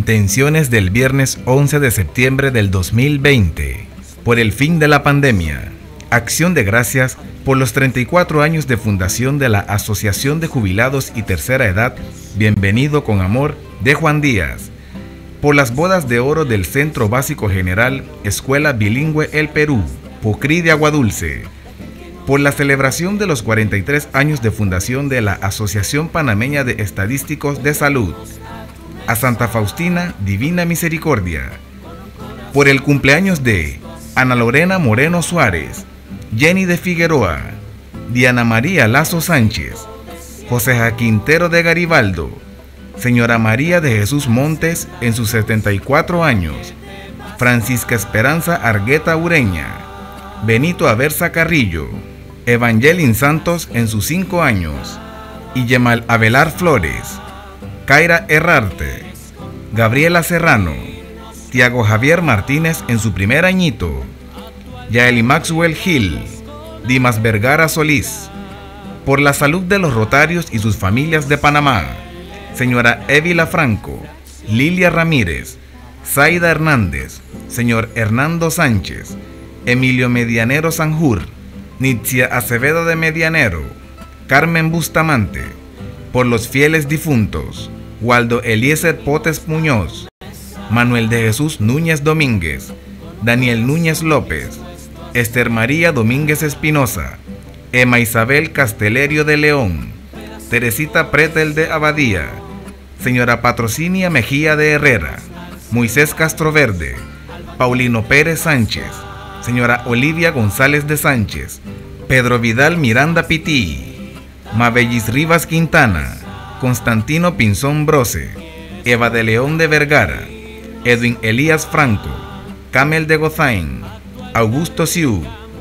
Intenciones del viernes 11 de septiembre del 2020. Por el fin de la pandemia. Acción de gracias por los 34 años de fundación de la Asociación de Jubilados y Tercera Edad, Bienvenido con Amor, de Juan Díaz. Por las bodas de oro del Centro Básico General, Escuela Bilingüe El Perú, Pocrí de Aguadulce. Por la celebración de los 43 años de fundación de la Asociación Panameña de Estadísticos de Salud. A Santa Faustina, Divina Misericordia. Por el cumpleaños de Ana Lorena Moreno Suárez, Jenny de Figueroa, Diana María Lazo Sánchez, José Quintero de Garibaldo, Señora María de Jesús Montes en sus 74 años, Francisca Esperanza Argueta Ureña, Benito Aversa Carrillo, Evangelin Santos en sus 5 años, y Yemal Abelar Flores, Kaira Herrarte, Gabriela Serrano, Tiago Javier Martínez en su primer añito, Yaeli Maxwell Gil, Dimas Vergara Solís. Por la salud de los rotarios y sus familias de Panamá, señora Évila Franco, Lilia Ramírez, Zaida Hernández, señor Hernando Sánchez, Emilio Medianero Sanjur, Nitzia Acevedo de Medianero, Carmen Bustamante. Por los fieles difuntos, Waldo Eliezer Potes Muñoz, Manuel de Jesús Núñez Domínguez, Daniel Núñez López, Esther María Domínguez Espinosa, Emma Isabel Castelerio de León, Teresita Pretel de Abadía, señora Patrocinia Mejía de Herrera, Moisés Castroverde, Paulino Pérez Sánchez, señora Olivia González de Sánchez, Pedro Vidal Miranda Pití, Mabellis Rivas Quintana, Constantino Pinzón Brose, Eva de León de Vergara, Edwin Elías Franco, Camel de Gozain, Augusto Siu,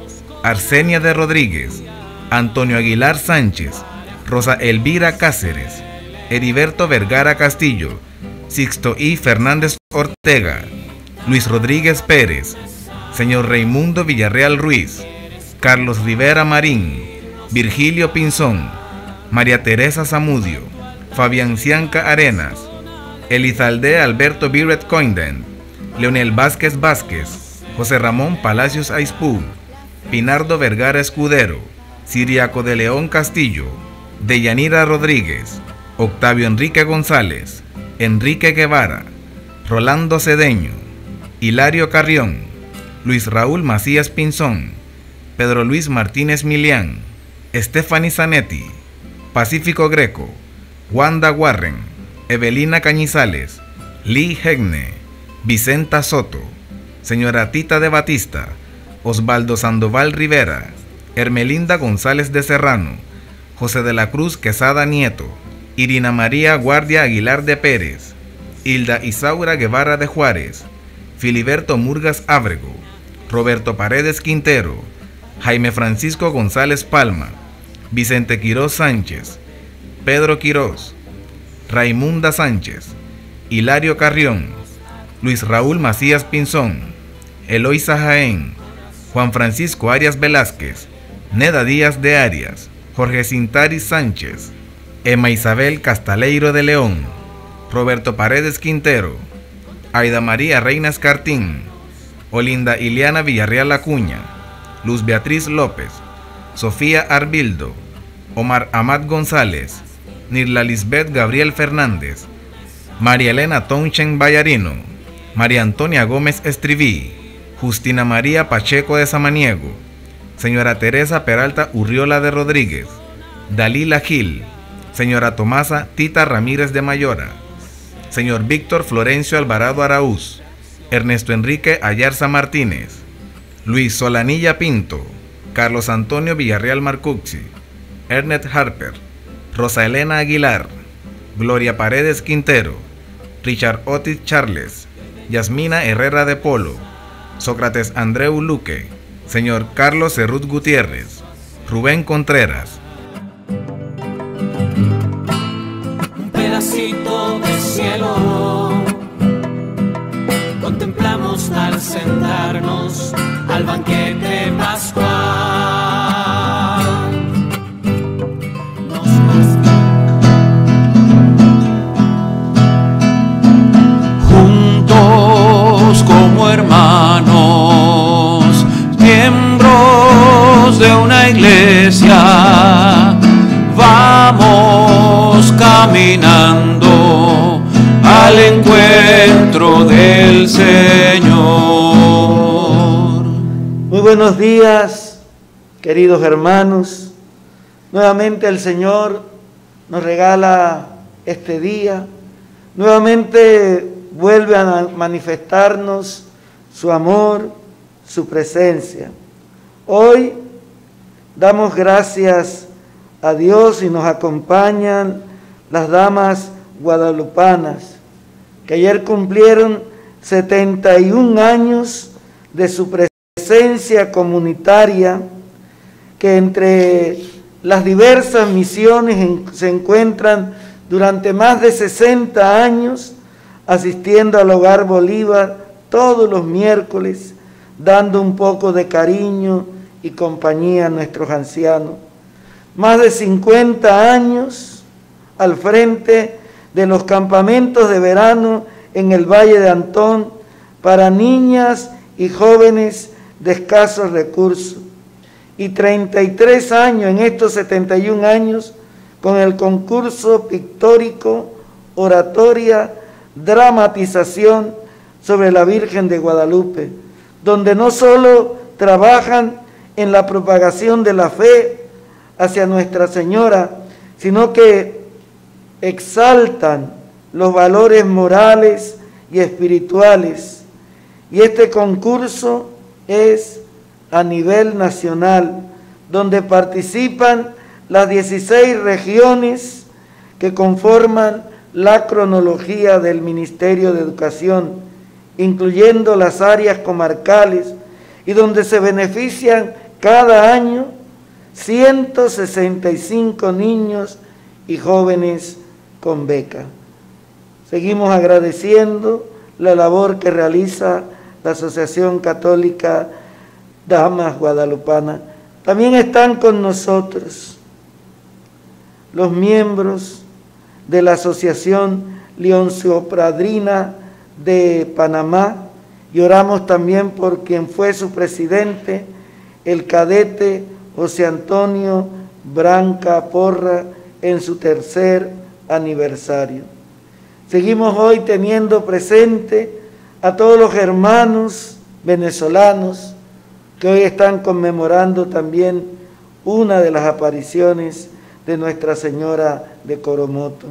Arsenia de Rodríguez, Antonio Aguilar Sánchez, Rosa Elvira Cáceres, Heriberto Vergara Castillo, Sixto I. Fernández Ortega, Luis Rodríguez Pérez, señor Raimundo Villarreal Ruiz, Carlos Rivera Marín, Virgilio Pinzón, María Teresa Zamudio, Fabián Cianca Arenas, Elizalde Alberto Biret Coinden, Leonel Vázquez Vázquez, José Ramón Palacios Aispú, Pinardo Vergara Escudero, Siriaco de León Castillo, Deyanira Rodríguez, Octavio Enrique González, Enrique Guevara, Rolando Cedeño, Hilario Carrión, Luis Raúl Macías Pinzón, Pedro Luis Martínez Milián, Stephanie Zanetti, Pacífico Greco, Wanda Warren, Evelina Cañizales, Lee Hegne, Vicenta Soto, señora Tita de Batista, Osvaldo Sandoval Rivera, Hermelinda González de Serrano, José de la Cruz Quesada Nieto, Irina María Guardia Aguilar de Pérez, Hilda Isaura Guevara de Juárez, Filiberto Murgas Ábrego, Roberto Paredes Quintero, Jaime Francisco González Palma, Vicente Quirós Sánchez, Pedro Quirós, Raimunda Sánchez, Hilario Carrión, Luis Raúl Macías Pinzón, Eloísa Jaén, Juan Francisco Arias Velázquez, Neda Díaz de Arias, Jorge Cintari Sánchez, Emma Isabel Castaleiro de León, Roberto Paredes Quintero, Aida María Reinas Cartín, Olinda Iliana Villarreal Acuña, Luz Beatriz López, Sofía Arbildo, Omar Amad González, Nirla Lisbeth Gabriel Fernández, María Elena Tonchen Vallarino, María Antonia Gómez Estriví, Justina María Pacheco de Samaniego, señora Teresa Peralta Urriola de Rodríguez, Dalila Gil, señora Tomasa Tita Ramírez de Mayora, señor Víctor Florencio Alvarado Araúz, Ernesto Enrique Ayarza Martínez, Luis Solanilla Pinto, Carlos Antonio Villarreal Marcuxi, Ernest Harper, Rosa Elena Aguilar, Gloria Paredes Quintero, Richard Otis Charles, Yasmina Herrera de Polo, Sócrates Andreu Luque, señor Carlos Cerrut Gutiérrez, Rubén Contreras. Un pedacito de cielo contemplamos al sentarnos al banquete pascual. somos de una iglesia, vamos caminando al encuentro del Señor. Muy buenos días, queridos hermanos. Nuevamente el Señor nos regala este día. Nuevamente vuelve a manifestarnos su amor, su presencia. Hoy damos gracias a Dios y nos acompañan las damas guadalupanas, que ayer cumplieron 71 años de su presencia comunitaria, que entre las diversas misiones se encuentran durante más de 60 años asistiendo al Hogar Bolívar todos los miércoles, dando un poco de cariño y compañía a nuestros ancianos. Más de 50 años al frente de los campamentos de verano en el Valle de Antón para niñas y jóvenes de escasos recursos. Y 33 años en estos 71 años con el concurso pictórico, oratoria, dramatización sobre la Virgen de Guadalupe, donde no solo trabajan en la propagación de la fe hacia Nuestra Señora, sino que exaltan los valores morales y espirituales. Y este concurso es a nivel nacional, donde participan las 16 regiones que conforman la cronología del Ministerio de Educación, incluyendo las áreas comarcales, y donde se benefician cada año 165 niños y jóvenes con beca. Seguimos agradeciendo la labor que realiza la Asociación Católica Damas Guadalupanas. También están con nosotros los miembros de la Asociación Leoncio-Pradrina de Panamá, y oramos también por quien fue su presidente, el cadete José Antonio Branca Porra, en su tercer aniversario. Seguimos hoy teniendo presente a todos los hermanos venezolanos que hoy están conmemorando también una de las apariciones de Nuestra Señora de Coromoto.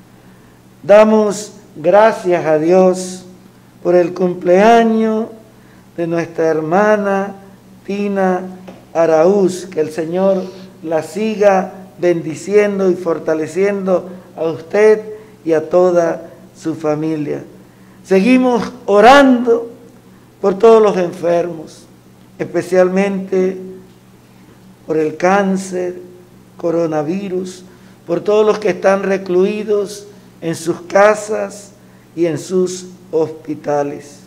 Damos gracias a Dios por el cumpleaños de nuestra hermana Tina Araúz, que el Señor la siga bendiciendo y fortaleciendo a usted y a toda su familia. Seguimos orando por todos los enfermos, especialmente por el cáncer, coronavirus, por todos los que están recluidos en sus casas y en sus hospitales.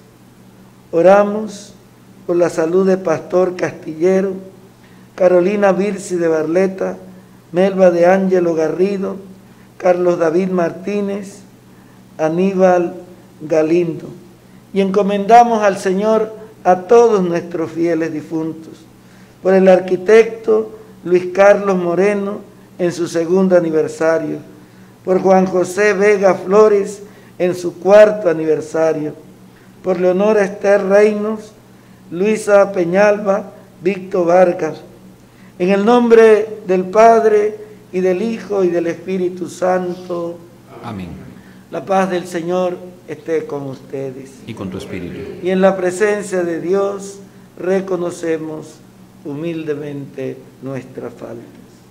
Oramos por la salud de Pastor Castillero, Carolina Virsi de Barleta, Melba de Ángelo Garrido, Carlos David Martínez, Aníbal Galindo. Y encomendamos al Señor a todos nuestros fieles difuntos, por el arquitecto Luis Carlos Moreno en su 2º aniversario, por Juan José Vega Flores en su 4º aniversario, por Leonora Esther Reinos, Luisa Peñalba, Víctor Vargas. En el nombre del Padre, y del Hijo, y del Espíritu Santo. Amén. La paz del Señor esté con ustedes. Y con tu espíritu. Y en la presencia de Dios reconocemos humildemente nuestras faltas.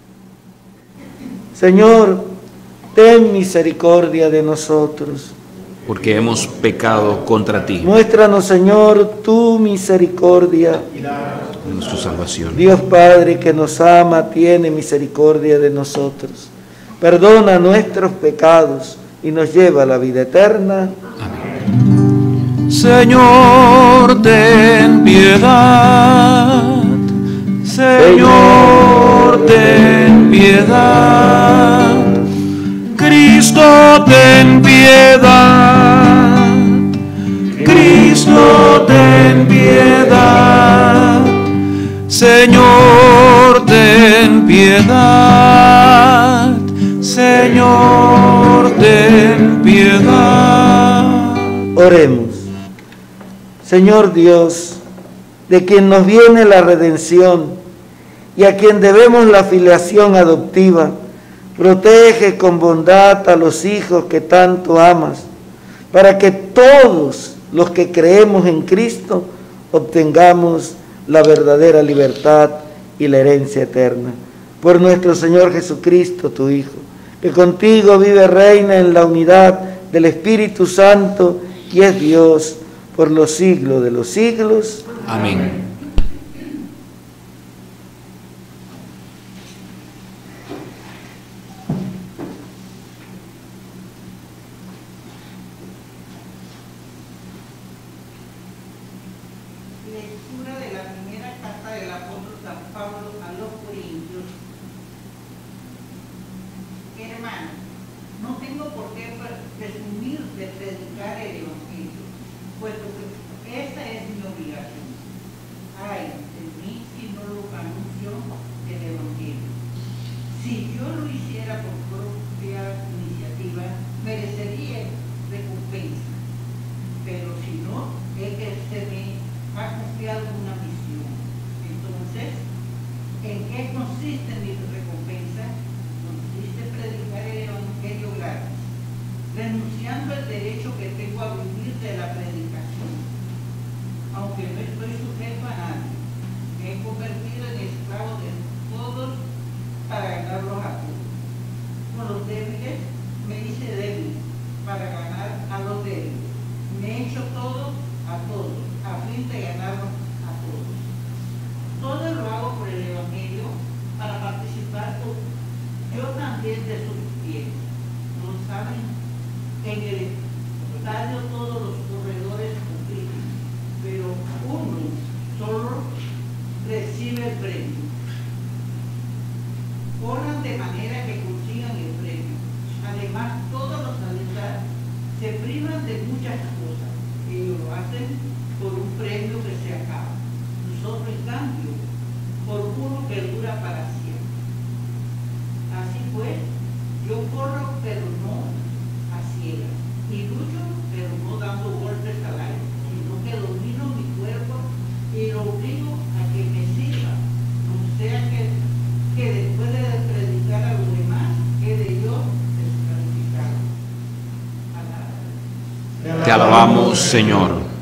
Señor, ten misericordia de nosotros. Porque hemos pecado contra ti. Muéstranos, Señor, tu misericordia. En su salvación. Dios Padre, que nos ama, tiene misericordia de nosotros. Perdona nuestros pecados y nos lleva a la vida eterna. Amén. Señor, ten piedad. Señor, ten piedad. Cristo, ten piedad. Cristo, ten piedad. Señor, piedad, Señor, ten piedad. Oremos. Señor Dios, de quien nos viene la redención y a quien debemos la filiación adoptiva, protege con bondad a los hijos que tanto amas, para que todos los que creemos en Cristo obtengamos la verdadera libertad y la herencia eterna. Por nuestro Señor Jesucristo, tu Hijo, que contigo vive, reina en la unidad del Espíritu Santo y es Dios por los siglos de los siglos. Amén. Lectura de la primera carta del apóstol San Pablo a los Corintios. Hermanos, no tengo por qué presumir de predicar el Evangelio, puesto que esa es mi obligación. Ay de mí si no lo anuncio el Evangelio. Si yo lo hiciera por propia iniciativa, merecería recompensa. Pero si no, es que se me ha confiado una misión. Entonces, ¿en qué consiste mi recompensa? Consiste en predicar el Evangelio gratis, renunciando al derecho que tengo a vivir de la predicación. Aunque no estoy sujeto a nadie, me he convertido en esclavo de todos para ganarlos a todos. Con los débiles me hice débil para ganar a los débiles. Me he hecho todo a todos, a fin de ganarlos a todos. Todo lo hago por el Evangelio para participar yo también de sus bienes. ¿No saben? En el estadio todos los corredores compiten, pero uno solo recibe el premio. Corran de manera que consigan el premio. Además, todos los atletas se privan de muchas cosas. Ellos lo hacen por un premio que se acaba. Nosotros, en cambio, por uno que dura para siempre. Así pues, yo corro, pero no a ciegas, y lucho, pero no dando golpes al aire, sino que domino mi cuerpo y lo obligo a que me sirva, no sea que después de predicar a los demás, quede yo descalificado. Te alabamos, Señor.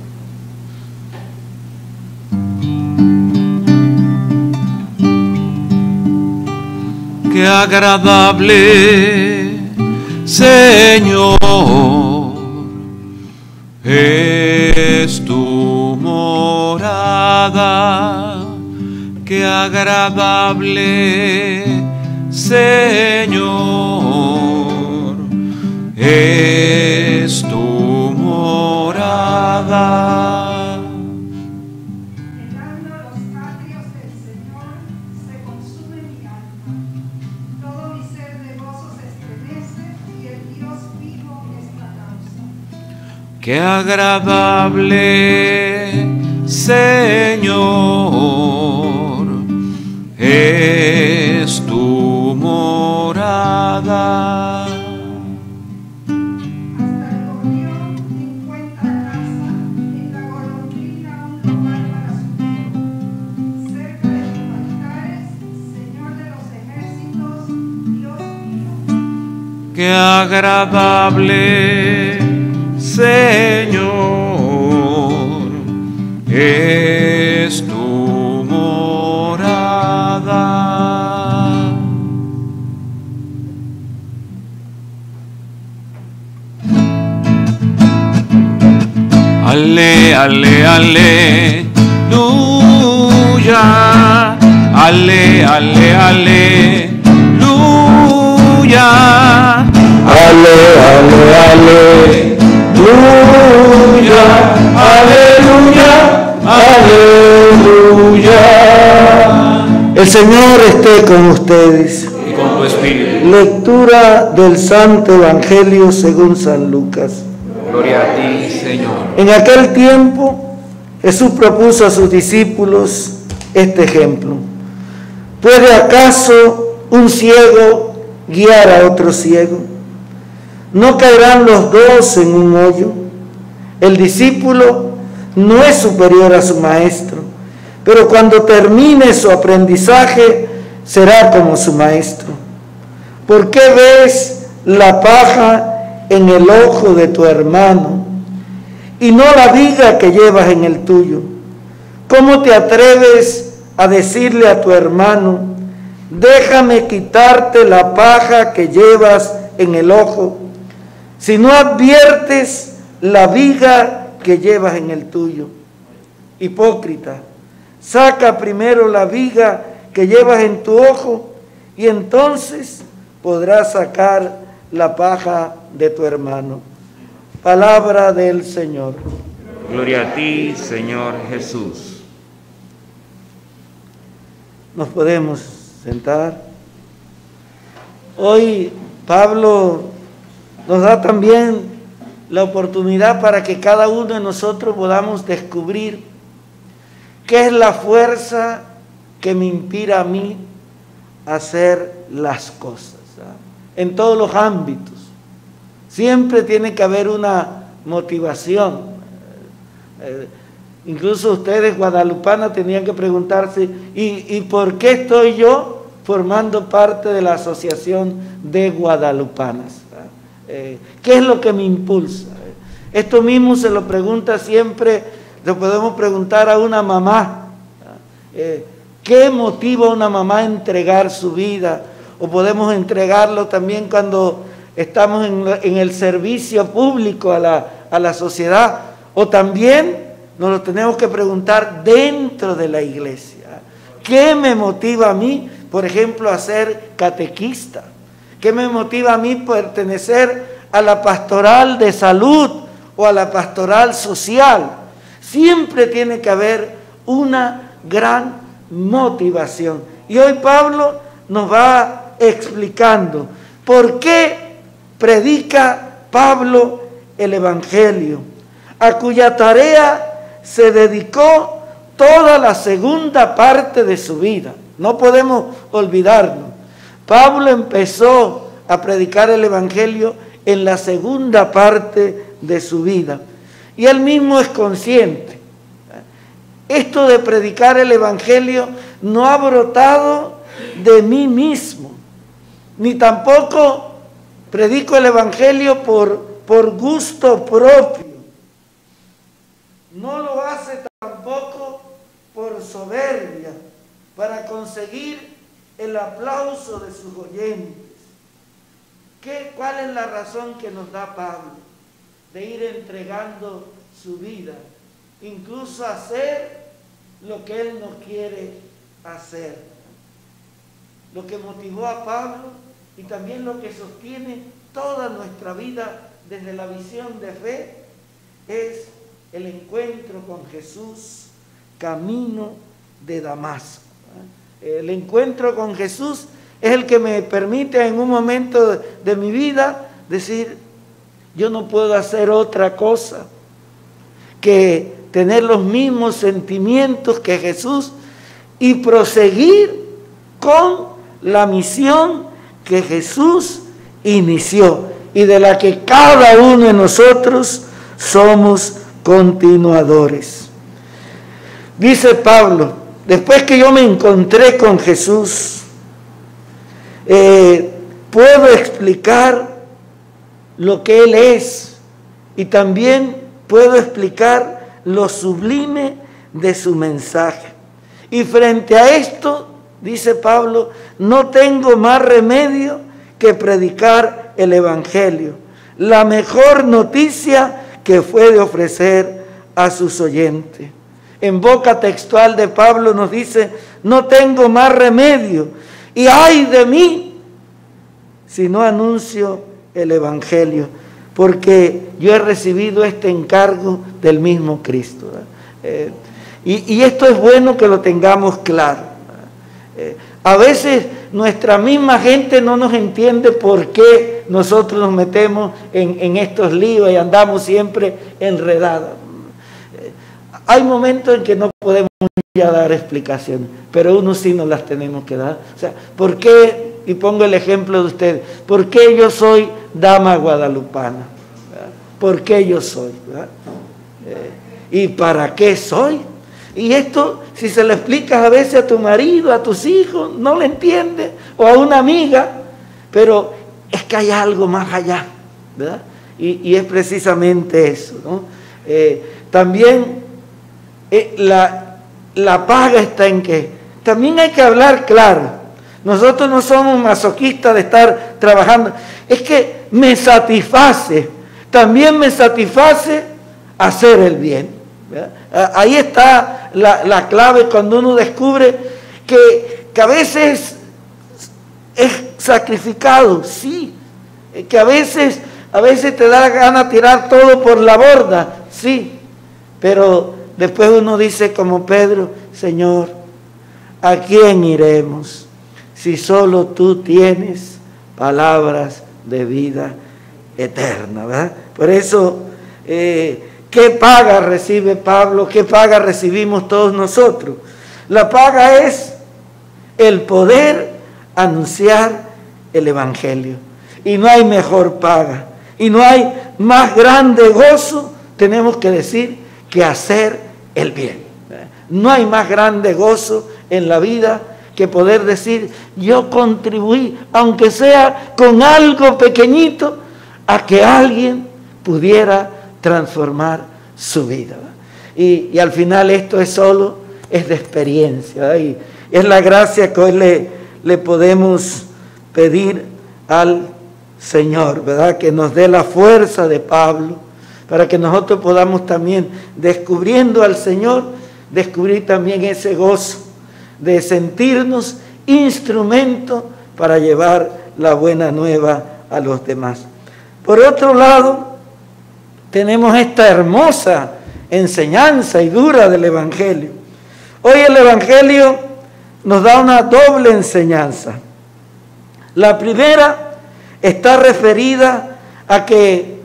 Qué agradable, Señor, es tu morada. Qué agradable, Señor, es tu morada. Llenando los atrios del Señor, se consume mi alma. Todo mi ser de gozo se estremece y el Dios vivo es la causa. Qué agradable, Señor, es tu morada. Hasta el gorrión encuentra casa, en la golondrina un lugar para su nido. Cerca de tus altares, Señor de los ejércitos, Dios mío. Qué agradable, Señor, es tu morada. Ale, ale, aleluya. Ale, ale, aleluya. Ale, ale, aleluya. Aleluya, aleluya. El Señor esté con ustedes. Y con tu espíritu. Lectura del Santo Evangelio según San Lucas. Gloria a ti, Señor. En aquel tiempo, Jesús propuso a sus discípulos este ejemplo. ¿Puede acaso un ciego guiar a otro ciego? ¿No caerán los dos en un hoyo? El discípulo no es superior a su maestro, pero cuando termine su aprendizaje será como su maestro. ¿Por qué ves la paja en el ojo de tu hermano y no la viga que llevas en el tuyo? ¿Cómo te atreves a decirle a tu hermano, déjame quitarte la paja que llevas en el ojo, si no adviertes la viga que llevas en el tuyo? Hipócrita, saca primero la viga que llevas en tu ojo y entonces podrás sacar la paja de tu hermano. Palabra del Señor. Gloria a ti, Señor Jesús. Nos podemos sentar. Hoy Pablo nos da también la oportunidad para que cada uno de nosotros podamos descubrir qué es la fuerza que me inspira a mí a hacer las cosas, en todos los ámbitos. Siempre tiene que haber una motivación. Incluso ustedes, guadalupanas, tenían que preguntarse, ¿y por qué estoy yo formando parte de la Asociación de Guadalupanas? ¿Qué es lo que me impulsa? Esto mismo se lo pregunta siempre, lo podemos preguntar a una mamá. ¿Qué motiva a una mamá a entregar su vida? O podemos entregarlo también cuando estamos en el servicio público a la sociedad. O también nos lo tenemos que preguntar dentro de la iglesia. ¿Qué me motiva a mí, por ejemplo, a ser catequista? ¿Qué me motiva a mí pertenecer a la pastoral de salud o a la pastoral social? Siempre tiene que haber una gran motivación. Y hoy Pablo nos va explicando por qué predica Pablo el Evangelio, a cuya tarea se dedicó toda la segunda parte de su vida. No podemos olvidarnos. Pablo empezó a predicar el Evangelio en la segunda parte de su vida. Y él mismo es consciente. Esto de predicar el Evangelio no ha brotado de mí mismo, ni tampoco predico el Evangelio por gusto propio. No lo hace tampoco por soberbia, para conseguir el aplauso de sus oyentes. ¿Cuál es la razón que nos da Pablo de ir entregando su vida, incluso hacer lo que él no quiere hacer? Lo que motivó a Pablo y también lo que sostiene toda nuestra vida desde la visión de fe es el encuentro con Jesús, camino de Damasco. El encuentro con Jesús es el que me permite en un momento de mi vida decir, yo no puedo hacer otra cosa que tener los mismos sentimientos que Jesús y proseguir con la misión que Jesús inició y de la que cada uno de nosotros somos continuadores. Dice Pablo, después que yo me encontré con Jesús, puedo explicar lo que Él es y también puedo explicar lo sublime de su mensaje. Y frente a esto, dice Pablo, no tengo más remedio que predicar el Evangelio, la mejor noticia que puede ofrecer a sus oyentes. En boca textual de Pablo nos dice, no tengo más remedio, y ay de mí si no anuncio el Evangelio, porque yo he recibido este encargo del mismo Cristo. Y esto es bueno que lo tengamos claro. A veces nuestra misma gente no nos entiende por qué nosotros nos metemos en estos líos y andamos siempre enredados. Hay momentos en que no podemos ya dar explicaciones, pero uno sí nos las tenemos que dar. O sea, ¿por qué y pongo el ejemplo de ustedes, ¿por qué yo soy dama guadalupana? ¿Verdad? ¿Por qué yo soy? ¿Y para qué soy? Y esto, si se lo explicas a veces a tu marido, a tus hijos, no lo entiende, o a una amiga, pero es que hay algo más allá, ¿verdad? Y es precisamente eso, ¿no? También la paga está en que también hay que hablar claro. Nosotros no somos masoquistas de estar trabajando. Es que me satisface, también me satisface hacer el bien, ¿verdad? Ahí está la clave cuando uno descubre que a veces es sacrificado, sí, que a veces te da la gana tirar todo por la borda, sí, pero después uno dice como Pedro, Señor, ¿a quién iremos si solo tú tienes palabras de vida eterna? ¿Verdad? Por eso, ¿qué paga recibe Pablo? ¿Qué paga recibimos todos nosotros? La paga es el poder anunciar el Evangelio. Y no hay mejor paga. Y no hay más grande gozo, tenemos que decir, que hacer el bien. No hay más grande gozo en la vida que poder decir, yo contribuí, aunque sea con algo pequeñito, a que alguien pudiera transformar su vida. Y al final esto es de experiencia, ¿verdad? Y es la gracia que hoy le podemos pedir al Señor, ¿verdad? Que nos dé la fuerza de Pablo, para que nosotros podamos también, descubriendo al Señor, descubrir también ese gozo de sentirnos instrumento para llevar la buena nueva a los demás. Por otro lado, tenemos esta hermosa enseñanza y dura del Evangelio. Hoy el Evangelio nos da una doble enseñanza. La primera está referida a que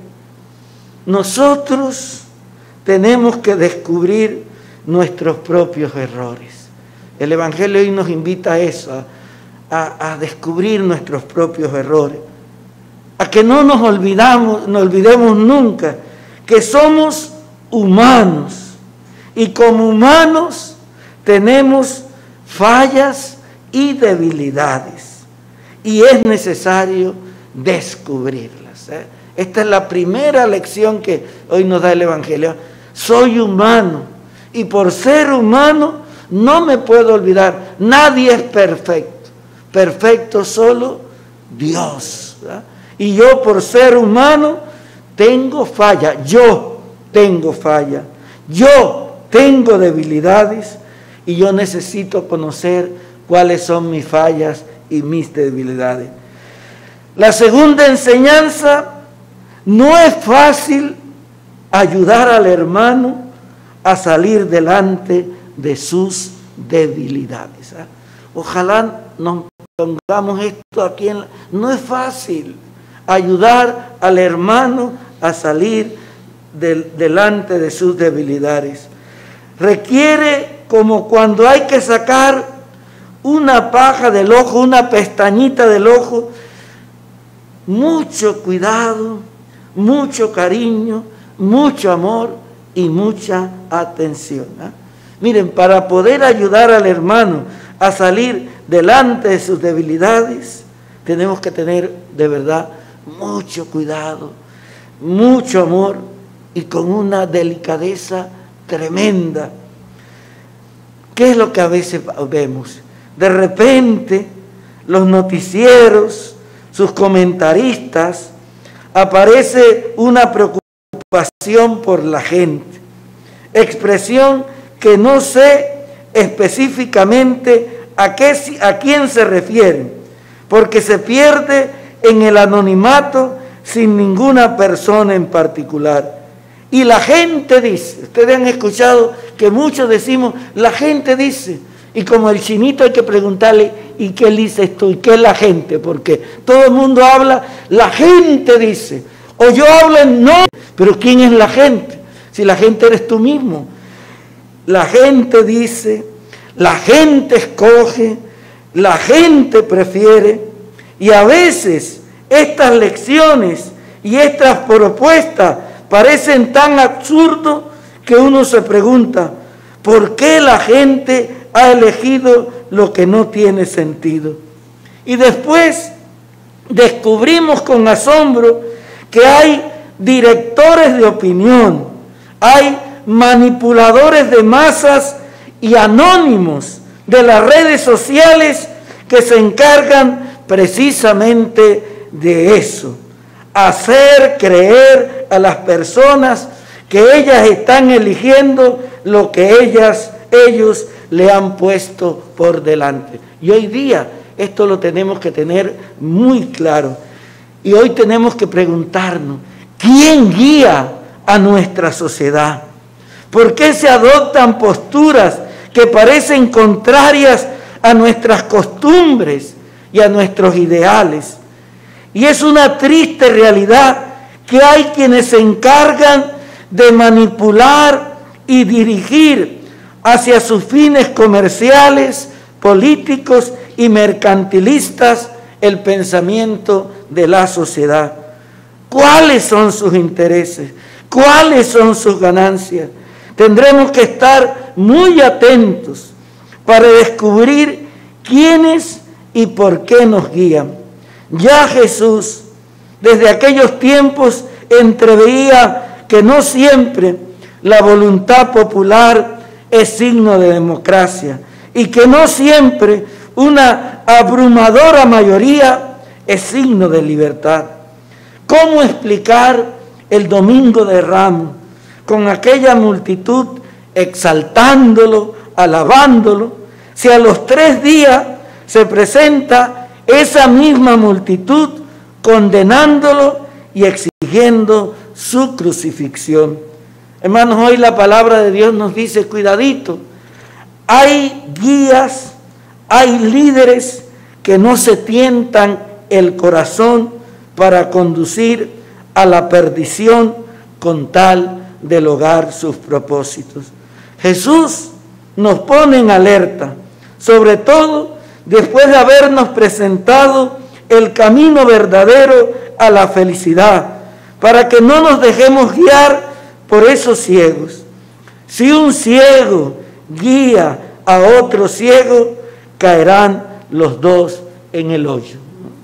nosotros tenemos que descubrir nuestros propios errores. El Evangelio hoy nos invita a eso, a descubrir nuestros propios errores, a que no nos olvidemos nunca que somos humanos y como humanos tenemos fallas y debilidades y es necesario descubrirlas. Esta es la primera lección que hoy nos da el Evangelio. Soy humano y por ser humano no me puedo olvidar. Nadie es perfecto. Perfecto solo Dios, ¿verdad? Y yo por ser humano tengo falla. Yo tengo falla. Yo tengo debilidades y yo necesito conocer cuáles son mis fallas y mis debilidades. La segunda enseñanza, no es fácil ayudar al hermano a salir delante de sus debilidades. Ojalá nos pongamos esto aquí. No es fácil ayudar al hermano a salir delante de sus debilidades. Requiere como cuando hay que sacar una paja del ojo, una pestañita del ojo, mucho cuidado, mucho cariño, mucho amor y mucha atención. Miren, para poder ayudar al hermano a salir delante de sus debilidades, tenemos que tener de verdad mucho cuidado, mucho amor y con una delicadeza tremenda. ¿Qué es lo que a veces vemos? De repente, los noticieros, sus comentaristas, aparece una preocupación por la gente, expresión que no sé específicamente a quién se refiere, porque se pierde en el anonimato sin ninguna persona en particular. Y la gente dice, ustedes han escuchado que muchos decimos, la gente dice, y como el chinito hay que preguntarle, ¿y qué dices tú? ¿Y qué es la gente? Porque todo el mundo habla, la gente dice, o yo hablo en nombre, pero ¿quién es la gente? Si la gente eres tú mismo. La gente dice, la gente escoge, la gente prefiere, Y a veces estas lecciones y estas propuestas parecen tan absurdos que uno se pregunta, ¿por qué la gente ha elegido lo que no tiene sentido? Y después descubrimos con asombro que hay directores de opinión, hay manipuladores de masas y anónimos de las redes sociales que se encargan precisamente de eso, hacer creer a las personas que ellas están eligiendo lo que ellos le han puesto por delante. Y hoy día esto lo tenemos que tener muy claro. Y hoy tenemos que preguntarnos, ¿quién guía a nuestra sociedad? ¿Por qué se adoptan posturas que parecen contrarias a nuestras costumbres y a nuestros ideales? Y es una triste realidad que hay quienes se encargan de manipular y dirigir hacia sus fines comerciales, políticos y mercantilistas el pensamiento de la sociedad. ¿Cuáles son sus intereses? ¿Cuáles son sus ganancias? Tendremos que estar muy atentos para descubrir quiénes y por qué nos guían. Ya Jesús, desde aquellos tiempos, entreveía que no siempre la voluntad popular es signo de democracia y que no siempre una abrumadora mayoría es signo de libertad. ¿Cómo explicar el Domingo de Ramos con aquella multitud exaltándolo, alabándolo, si a los 3 días se presenta esa misma multitud condenándolo y exigiendo su crucifixión? Hermanos, hoy la palabra de Dios nos dice, cuidadito, hay guías, hay líderes que no se tientan el corazón para conducir a la perdición con tal de lograr sus propósitos. Jesús nos pone en alerta, sobre todo después de habernos presentado el camino verdadero a la felicidad, para que no nos dejemos guiar por esos ciegos. Si un ciego guía a otro ciego, caerán los dos en el hoyo.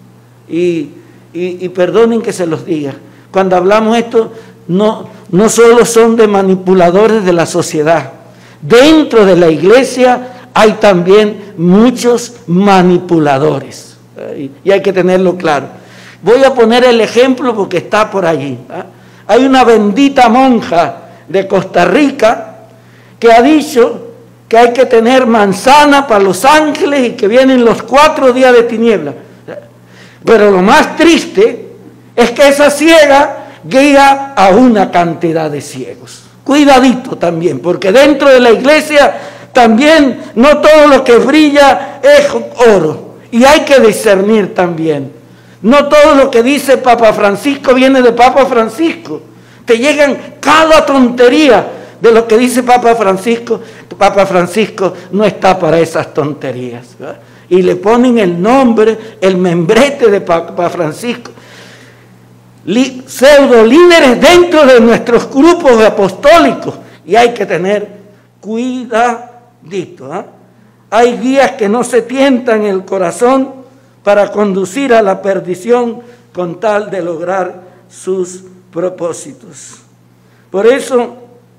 Y perdonen que se los diga, cuando hablamos esto, no solo son de manipuladores de la sociedad. Dentro de la iglesia hay también muchos manipuladores. Y hay que tenerlo claro. Voy a poner el ejemplo porque está por allí. Hay una bendita monja de Costa Rica que ha dicho que hay que tener manzana para los ángeles y que vienen los 4 días de tiniebla. Pero lo más triste es que esa ciega guía a una cantidad de ciegos. Cuidadito también, porque dentro de la iglesia también no todo lo que brilla es oro. Y hay que discernir también. No todo lo que dice Papa Francisco viene de Papa Francisco. Te llegan cada tontería de lo que dice Papa Francisco. Papa Francisco no está para esas tonterías, ¿verdad? Y le ponen el nombre, el membrete de Papa Francisco. Pseudo líderes dentro de nuestros grupos apostólicos. Y hay que tener cuidadito, ¿eh? Hay guías que no se tientan el corazón para conducir a la perdición con tal de lograr sus propósitos. Por eso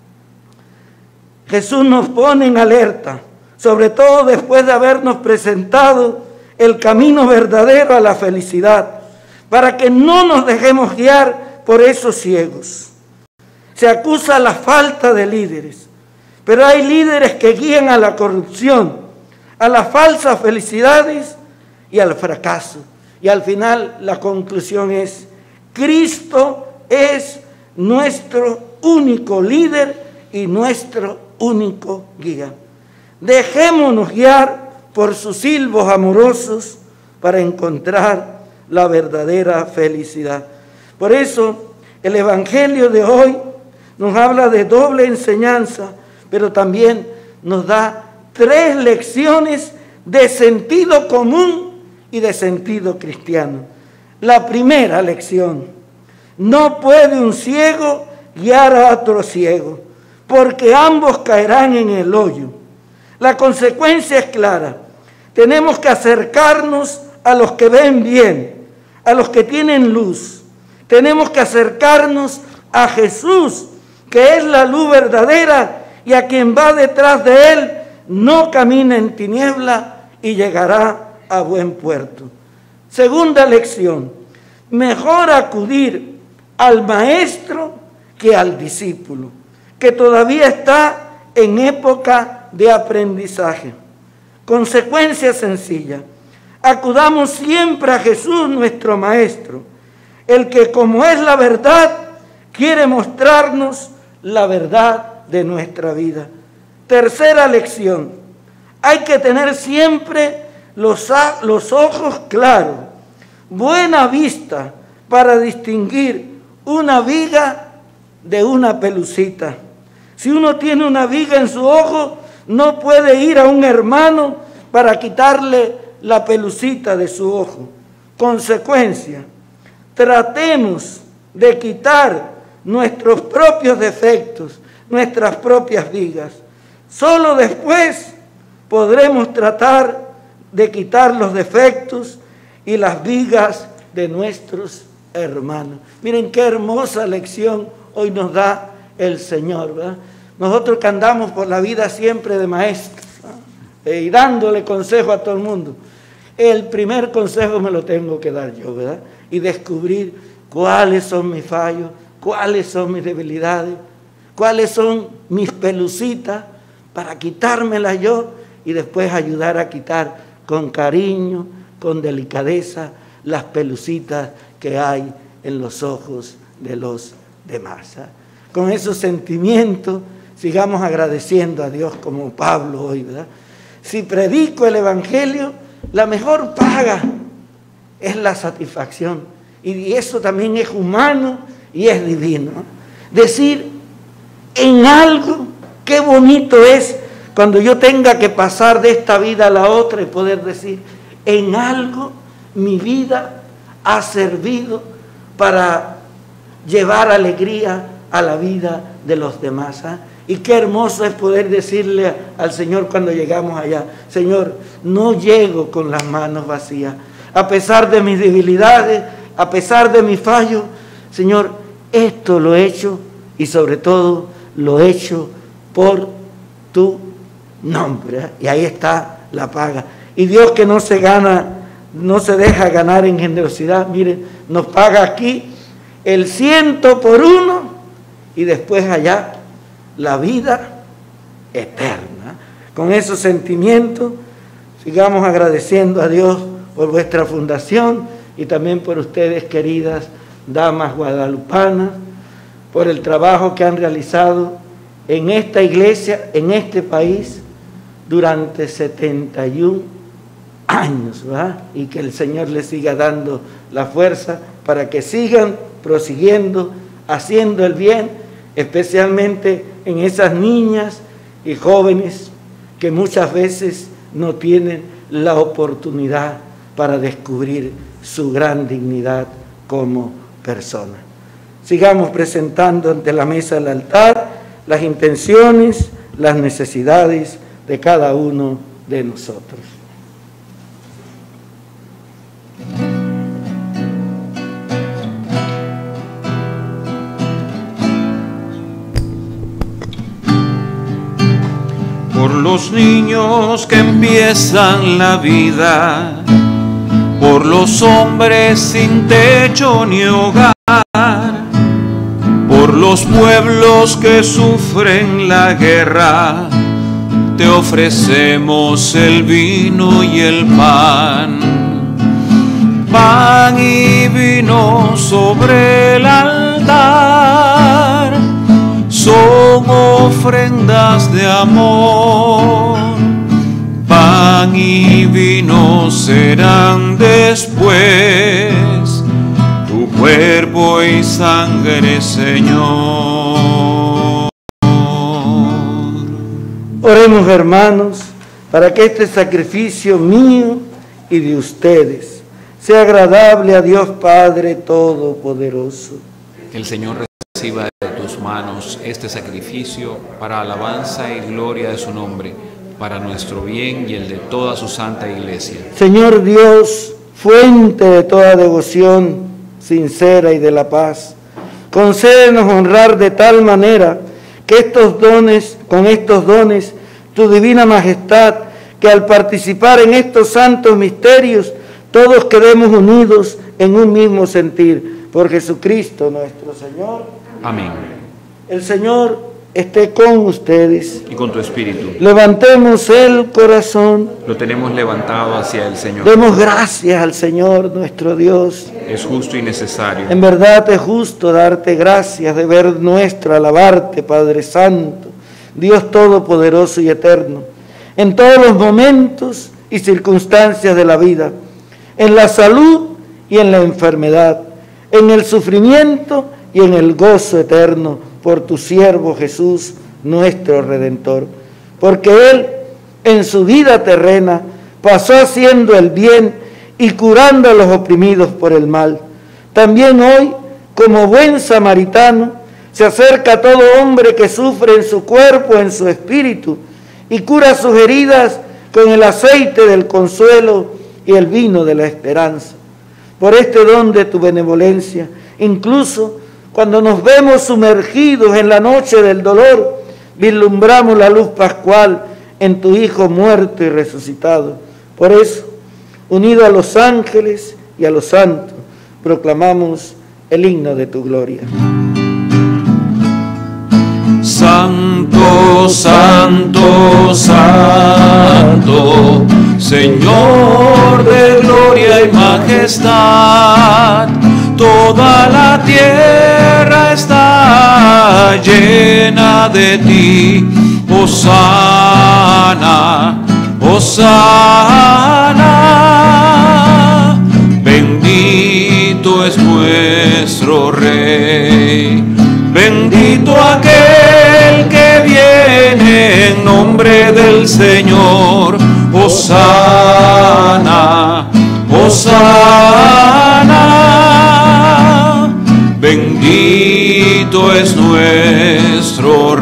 Jesús nos pone en alerta, sobre todo después de habernos presentado el camino verdadero a la felicidad, para que no nos dejemos guiar por esos ciegos. Se acusa la falta de líderes, pero hay líderes que guían a la corrupción, a las falsas felicidades y al fracaso. Y al final la conclusión es, Cristo es nuestro único líder y nuestro único guía. Dejémonos guiar por sus silbos amorosos para encontrar la verdadera felicidad. Por eso el Evangelio de hoy nos habla de doble enseñanza, pero también nos da 3 lecciones de sentido común y de sentido cristiano. La primera lección: no puede un ciego guiar a otro ciego, porque ambos caerán en el hoyo. La consecuencia es clara. Tenemos que acercarnos a los que ven bien, a los que tienen luz. Tenemos que acercarnos a Jesús, que es la luz verdadera, y a quien va detrás de él no camina en tiniebla y llegará a buen puerto. Segunda lección: mejor acudir al maestro que al discípulo, que todavía está en época de aprendizaje. Consecuencia sencilla: acudamos siempre a Jesús, nuestro maestro, el que, como es la verdad, quiere mostrarnos la verdad de nuestra vida. Tercera lección: hay que tener siempre los ojos claros, buena vista para distinguir una viga de una pelucita. Si uno tiene una viga en su ojo, no puede ir a un hermano para quitarle la pelucita de su ojo. Consecuencia: tratemos de quitar nuestros propios defectos, nuestras propias vigas. Solo después podremos tratar de quitar los defectos y las vigas de nuestros hermanos. Miren qué hermosa lección hoy nos da el Señor, ¿verdad? Nosotros que andamos por la vida siempre de maestros, ¿no? Y dándole consejo a todo el mundo. El primer consejo me lo tengo que dar yo, ¿verdad? Y descubrir cuáles son mis fallos, cuáles son mis debilidades, cuáles son mis pelucitas, para quitármelas yo y después ayudar a quitar con cariño, con delicadeza, las pelucitas que hay en los ojos de los demás. Con esos sentimientos sigamos agradeciendo a Dios como Pablo hoy, ¿verdad? Si predico el Evangelio, la mejor paga es la satisfacción, y eso también es humano y es divino. Decir en algo, qué bonito es cuando yo tenga que pasar de esta vida a la otra y poder decir, en algo mi vida ha servido para llevar alegría a la vida de los demás. Y qué hermoso es poder decirle al Señor cuando llegamos allá: Señor, no llego con las manos vacías. A pesar de mis debilidades, a pesar de mis fallos, Señor, esto lo he hecho, y sobre todo lo he hecho por tu nombre. Y ahí está la paga. Y Dios, que no se deja ganar en generosidad, miren, nos paga aquí el 100 por 1 y después allá la vida eterna. Con esos sentimientos sigamos agradeciendo a Dios por vuestra fundación y también por ustedes, queridas damas guadalupanas, por el trabajo que han realizado en esta iglesia, en este país, durante 71 años, ¿verdad? Y que el Señor les siga dando la fuerza para que sigan prosiguiendo, haciendo el bien, especialmente en esas niñas y jóvenes que muchas veces no tienen la oportunidad para descubrir su gran dignidad como persona. Sigamos presentando ante la mesa del altar las intenciones, las necesidades de cada uno de nosotros. Por los niños que empiezan la vida, por los hombres sin techo ni hogar, por los pueblos que sufren la guerra, te ofrecemos el vino y el pan. Pan y vino sobre el altar son ofrendas de amor. Pan y vino serán después tu cuerpo y sangre, Señor. Oremos, hermanos, para que este sacrificio mío y de ustedes sea agradable a Dios Padre Todopoderoso. Que el Señor reciba de tus manos este sacrificio para alabanza y gloria de su nombre, para nuestro bien y el de toda su santa Iglesia. Señor Dios, fuente de toda devoción sincera y de la paz, concédenos honrar de tal manera que con estos dones, tu divina majestad, que al participar en estos santos misterios, todos quedemos unidos en un mismo sentir. Por Jesucristo nuestro Señor. Amén. El Señor esté con ustedes. Y con tu espíritu. Levantemos el corazón. Lo tenemos levantado hacia el Señor. Demos gracias al Señor nuestro Dios. Es justo y necesario. En verdad es justo darte gracias, deber nuestro alabarte, Padre Santo, Dios Todopoderoso y Eterno, en todos los momentos y circunstancias de la vida, en la salud y en la enfermedad, en el sufrimiento y en el gozo eterno, por tu siervo Jesús, nuestro Redentor. Porque Él, en su vida terrena, pasó haciendo el bien y curando a los oprimidos por el mal. También hoy, como buen samaritano, se acerca a todo hombre que sufre en su cuerpo, en su espíritu, y cura sus heridas con el aceite del consuelo y el vino de la esperanza. Por este don de tu benevolencia, incluso cuando nos vemos sumergidos en la noche del dolor, vislumbramos la luz pascual en tu Hijo muerto y resucitado. Por eso, unido a los ángeles y a los santos, proclamamos el himno de tu gloria. Santo, santo, santo, Señor de gloria y majestad, toda la tierra está llena de ti. Hosana, Hosana, bendito es nuestro Rey, bendito aquel que viene en nombre del Señor. Hosana, Hosana, bendito es nuestro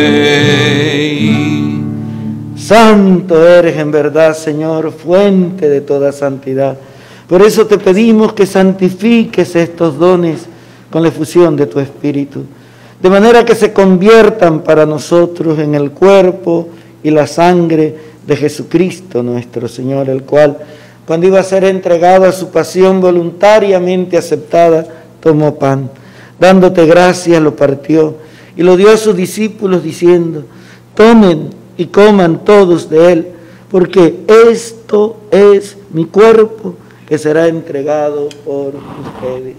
Rey. Santo eres en verdad, Señor, fuente de toda santidad. Por eso te pedimos que santifiques estos dones con la efusión de tu Espíritu, de manera que se conviertan para nosotros en el cuerpo y la sangre de Jesucristo nuestro Señor, el cual, cuando iba a ser entregado a su pasión voluntariamente aceptada, tomó pan, dándote gracias, lo partió y lo dio a sus discípulos diciendo: tomen y coman todos de él, porque esto es mi cuerpo que será entregado por ustedes.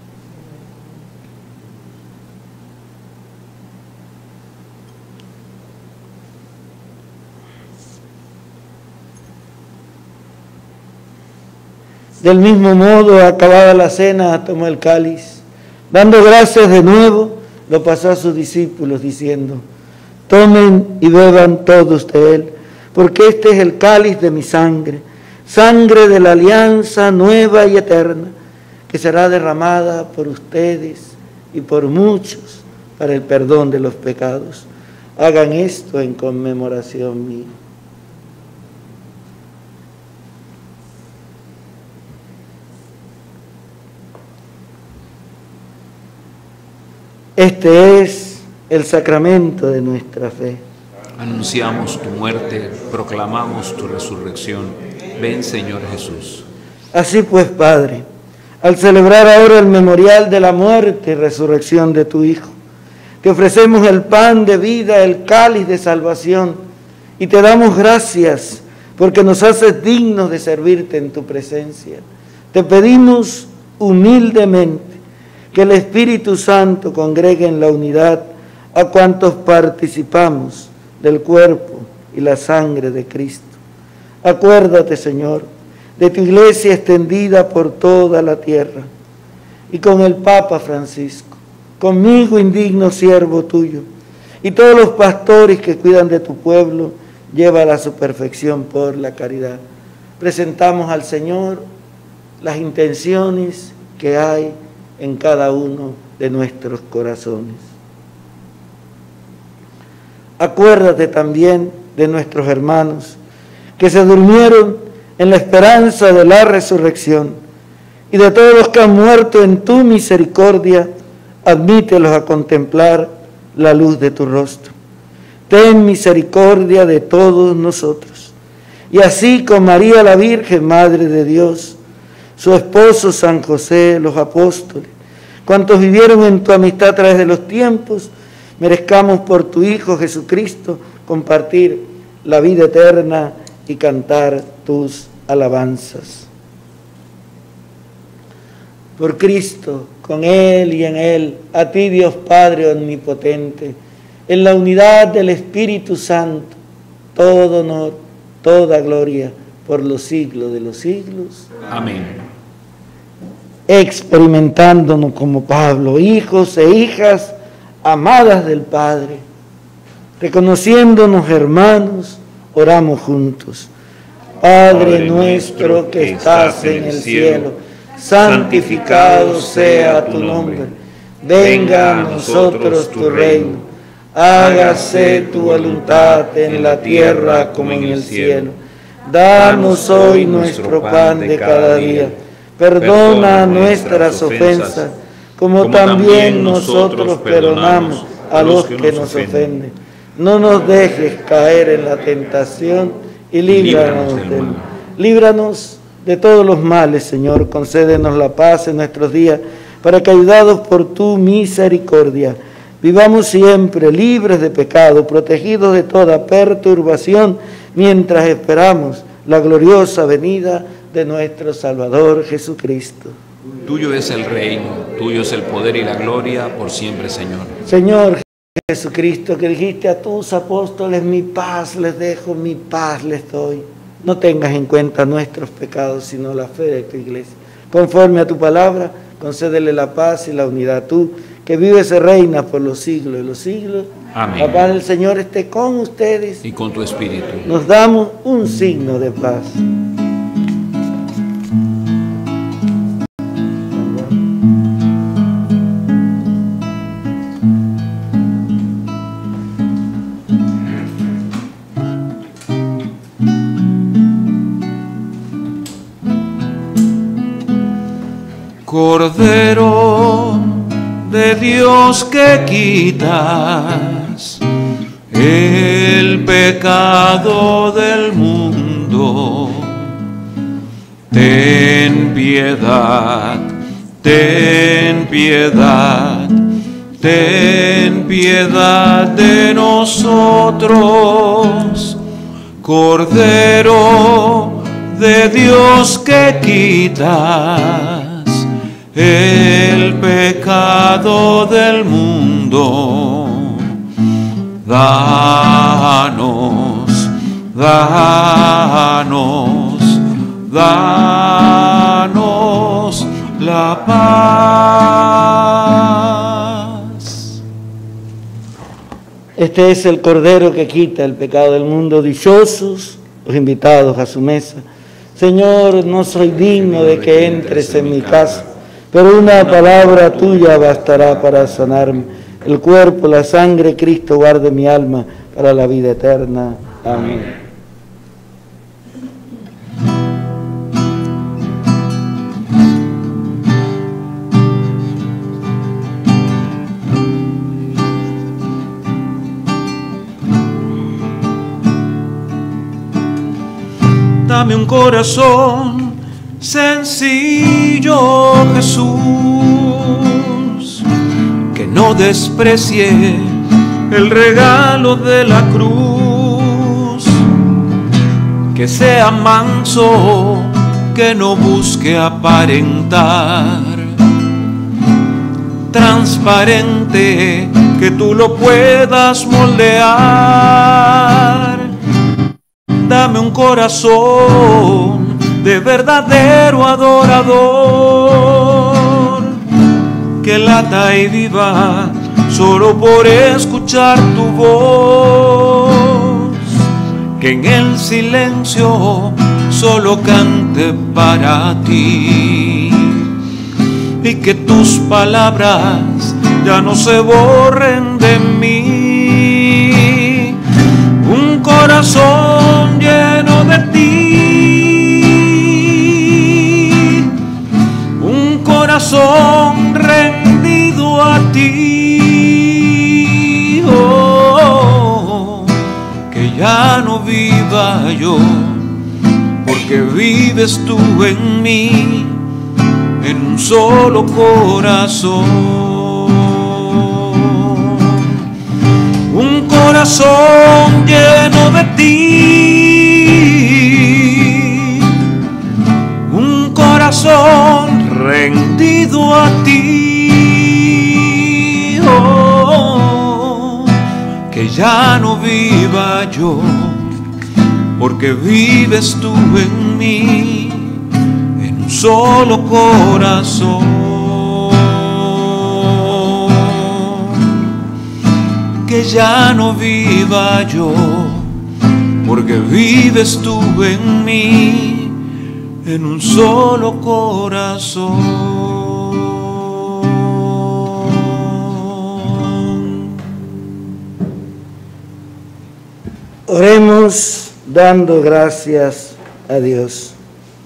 Del mismo modo, acabada la cena, tomó el cáliz, dando gracias de nuevo, lo pasó a sus discípulos diciendo: tomen y beban todos de él, porque este es el cáliz de mi sangre, sangre de la alianza nueva y eterna, que será derramada por ustedes y por muchos para el perdón de los pecados. Hagan esto en conmemoración mía. Este es el sacramento de nuestra fe. Anunciamos tu muerte, proclamamos tu resurrección. Ven, Señor Jesús. Así pues, Padre, al celebrar ahora el memorial de la muerte y resurrección de tu Hijo, te ofrecemos el pan de vida, el cáliz de salvación, y te damos gracias porque nos haces dignos de servirte en tu presencia. Te pedimos humildemente que el Espíritu Santo congregue en la unidad a cuantos participamos del cuerpo y la sangre de Cristo. Acuérdate, Señor, de tu iglesia extendida por toda la tierra, y con el Papa Francisco, conmigo indigno siervo tuyo, y todos los pastores que cuidan de tu pueblo, llévala a su perfección por la caridad. presentamos al Señor las intenciones que hay en cada uno de nuestros corazones. Acuérdate también de nuestros hermanos que se durmieron en la esperanza de la resurrección, y de todos los que han muerto en tu misericordia, admítelos a contemplar la luz de tu rostro. Ten misericordia de todos nosotros, y así con María la Virgen, Madre de Dios, su esposo San José, los apóstoles, cuantos vivieron en tu amistad a través de los tiempos, merezcamos por tu Hijo Jesucristo compartir la vida eterna y cantar tus alabanzas. Por Cristo, con Él y en Él, a ti Dios Padre omnipotente, en la unidad del Espíritu Santo, todo honor, toda gloria, por los siglos de los siglos. Amén. Experimentándonos como Pablo, hijos e hijas amadas del Padre, reconociéndonos hermanos, oramos juntos. Padre nuestro que estás en el cielo, santificado sea tu nombre. Venga a nosotros tu reino. Hágase tu voluntad en la tierra como en el cielo. Danos hoy nuestro pan de cada día. Perdona nuestras ofensas, como también nosotros perdonamos a los que nos ofenden. No nos dejes caer en la tentación y líbranos del mal. Líbranos de todos los males, Señor. Concédenos la paz en nuestros días, para que, ayudados por tu misericordia, vivamos siempre libres de pecado, protegidos de toda perturbación, mientras esperamos la gloriosa venida de nuestro Salvador Jesucristo. Tuyo es el reino, tuyo es el poder y la gloria por siempre, Señor. Señor Jesucristo, que dijiste a tus apóstoles, mi paz les dejo, mi paz les doy. No tengas en cuenta nuestros pecados, sino la fe de tu iglesia. Conforme a tu palabra, concédele la paz y la unidad. Tú, que vives y reinas por los siglos de los siglos. Amén. La paz del Señor esté con ustedes. Y con tu espíritu. Nos damos un signo de paz. Cordero de Dios que quitas el pecado del mundo, ten piedad, ten piedad, ten piedad de nosotros. Cordero de Dios que quitas el pecado del mundo, danos, danos, danos la paz. Este es el Cordero que quita el pecado del mundo. Dichosos los invitados a su mesa. Señor, no soy digno de que entres en mi casa, pero una palabra tuya bastará para sanarme. El cuerpo, la sangre, Cristo guarde mi alma para la vida eterna. Amén. Dame un corazón sencillo, Jesús, que no desprecie el regalo de la cruz, que sea manso, que no busque aparentar, transparente, que tú lo puedas moldear. Dame un corazón de verdadero adorador, que lata y viva solo por escuchar tu voz, que en el silencio solo cante para ti, y que tus palabras ya no se borren de mí. Un corazón lleno de ti, un corazón rendido a ti. Oh, que ya no viva yo, porque vives tú en mí, en un solo corazón. Un corazón lleno de ti, un corazón rendido a ti. Oh, que ya no viva yo, porque vives tú en mí, en un solo corazón. Que ya no viva yo, porque vives tú en mí, en un solo corazón. Oremos dando gracias a Dios.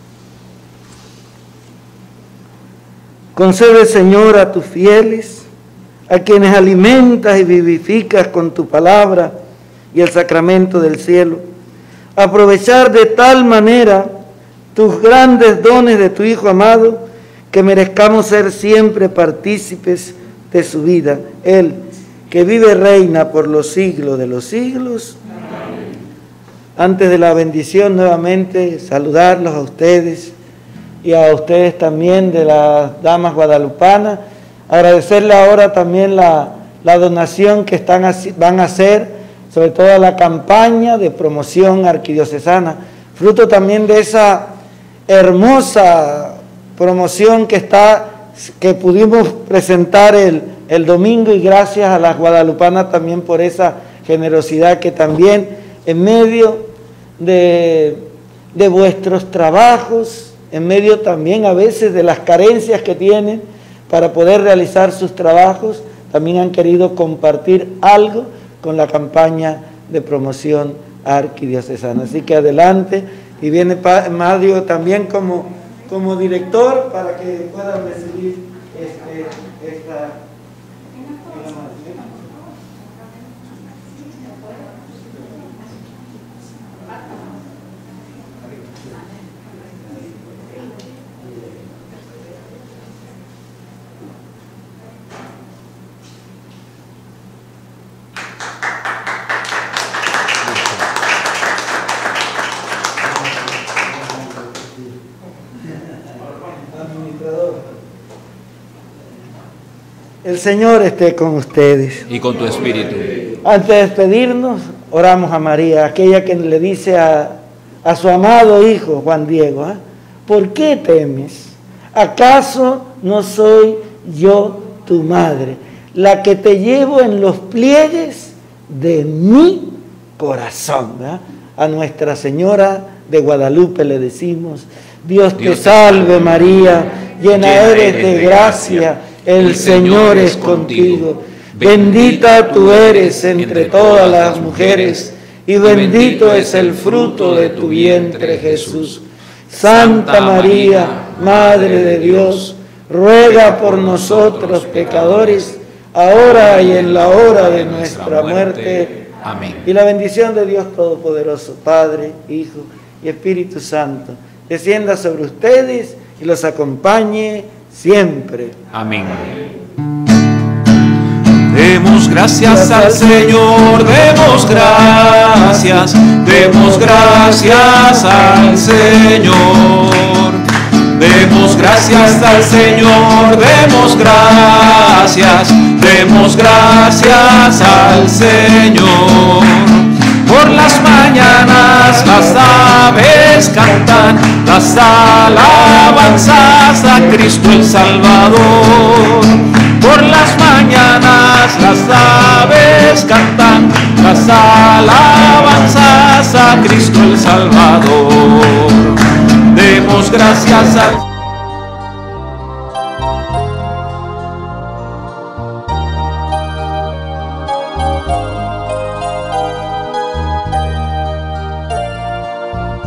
Concede, Señor, a tus fieles, a quienes alimentas y vivificas con tu palabra y el sacramento del cielo, aprovechar de tal manera tus grandes dones de tu Hijo amado, que merezcamos ser siempre partícipes de su vida. Él, que vive y reina por los siglos de los siglos. Amén. Antes de la bendición, nuevamente saludarlos a ustedes y a ustedes también de las damas guadalupanas. Agradecerle ahora también la donación que van a hacer, sobre todo a la campaña de promoción arquidiocesana, fruto también de esa hermosa promoción que pudimos presentar el domingo, y gracias a las guadalupanas también por esa generosidad que también en medio de vuestros trabajos, en medio también a veces de las carencias que tienen para poder realizar sus trabajos, también han querido compartir algo con la campaña de promoción arquidiocesana. Así que adelante, y viene Mario también como director para que puedan recibir esta... El Señor esté con ustedes. Y con tu espíritu. Antes de despedirnos, oramos a María, aquella que le dice a su amado hijo Juan Diego, ¿por qué temes? ¿Acaso no soy yo tu madre, la que te llevo en los pliegues de mi corazón? A Nuestra Señora de Guadalupe le decimos, Dios te salve María, llena eres de gracia, el Señor es contigo, bendita tú eres entre todas las mujeres, y bendito es el fruto de tu vientre, Jesús. Santa María, Madre de Dios, ruega por nosotros pecadores, ahora y en la hora de nuestra muerte. Amén. Y la bendición de Dios Todopoderoso, Padre, Hijo y Espíritu Santo, descienda sobre ustedes y los acompañe siempre. Amén. Demos gracias al Señor, demos gracias al Señor. Demos gracias al Señor, demos gracias al Señor. Por las mañanas las aves cantan las alabanzas a Cristo el Salvador. Por las mañanas las aves cantan las alabanzas a Cristo el Salvador. gracias a